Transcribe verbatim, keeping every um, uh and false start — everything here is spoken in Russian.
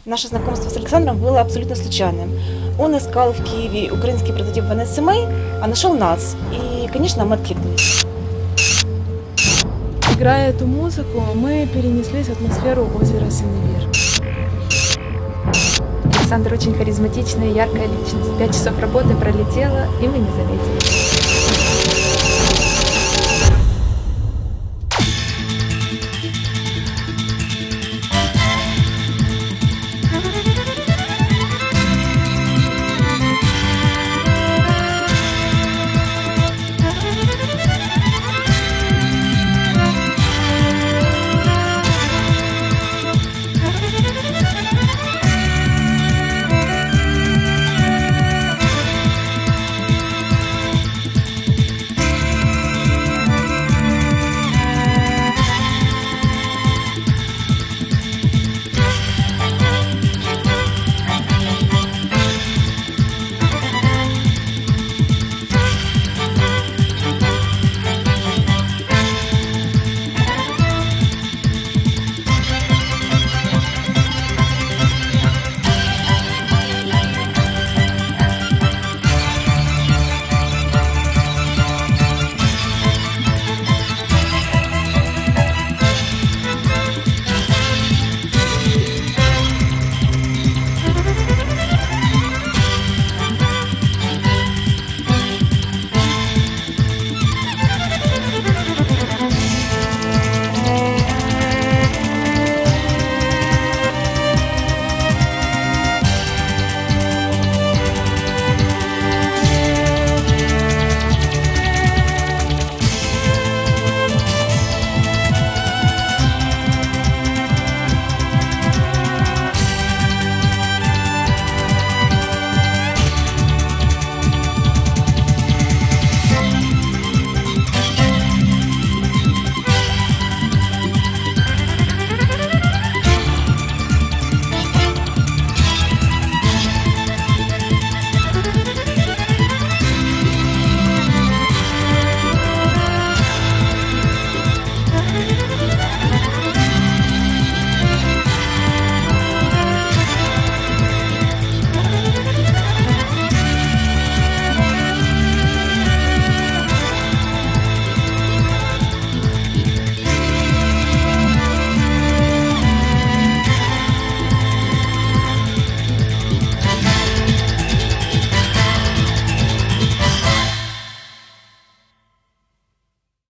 Наше знакомство с Александром было абсолютно случайным. Он искал в Киеве украинский прототип Ванессы Мэй, а нашел нас. И, конечно, мы откликнулись. Играя эту музыку, мы перенеслись в атмосферу озера Синевир. Александр очень харизматичная, яркая личность. Пять часов работы пролетело, и мы не заметили.